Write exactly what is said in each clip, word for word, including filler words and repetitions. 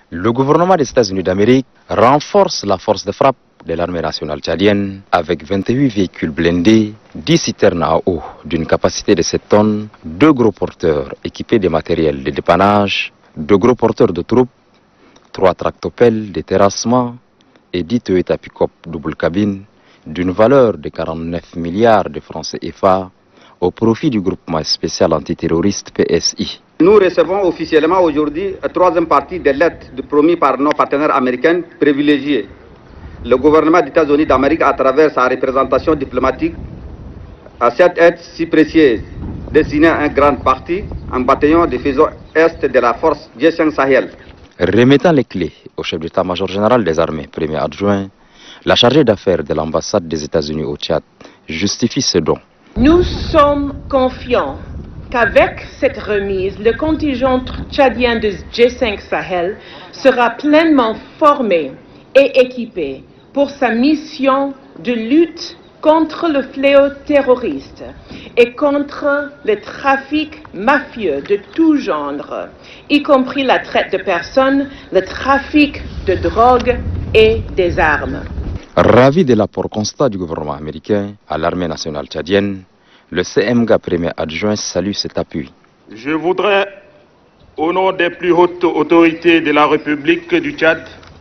Le gouvernement des États-Unis d'Amérique renforce la force de frappe de l'armée nationale tchadienne avec vingt-huit véhicules blindés, dix citernes à eau d'une capacité de sept tonnes, deux gros porteurs équipés de matériel de dépannage, deux gros porteurs de troupes, trois tractopelles de terrassement et dix Toyota pick-up double cabine d'une valeur de quarante-neuf milliards de francs C F A au profit du groupement spécial antiterroriste P S I. Nous recevons officiellement aujourd'hui la troisième partie des lettres promises par nos partenaires américains privilégiés. Le gouvernement des États-Unis d'Amérique, à travers sa représentation diplomatique, a cette aide si précieuse destinée à une grande partie en bataillon de faisceau est de la force G cinq Sahel. Remettant les clés au chef d'état-major général des armées, premier adjoint, la chargée d'affaires de l'ambassade des États-Unis au Tchad justifie ce don. Nous sommes confiants qu'avec cette remise, le contingent tchadien de G cinq Sahel sera pleinement formé et équipé pour sa mission de lutte contre le fléau terroriste et contre le trafic mafieux de tout genre, y compris la traite de personnes, le trafic de drogue et des armes. Ravi de l'apport constant du gouvernement américain à l'armée nationale tchadienne, le C M G A premier adjoint salue cet appui. Je voudrais, au nom des plus hautes autorités de la République du Tchad,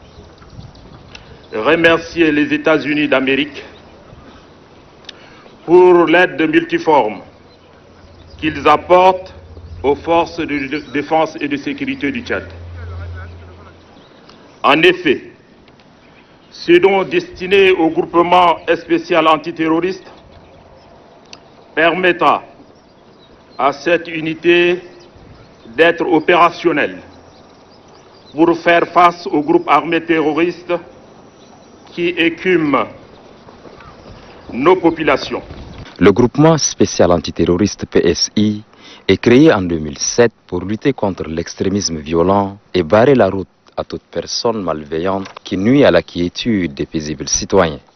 remercier les États-Unis d'Amérique pour l'aide multiforme qu'ils apportent aux forces de défense et de sécurité du Tchad. En effet, ce don destiné au groupement spécial antiterroriste permettra à cette unité d'être opérationnelle pour faire face aux groupes armés terroristes qui écument nos populations. Le groupement spécial antiterroriste P S I est créé en deux mille sept pour lutter contre l'extrémisme violent et barrer la route à toute personne malveillante qui nuit à la quiétude des paisibles citoyens.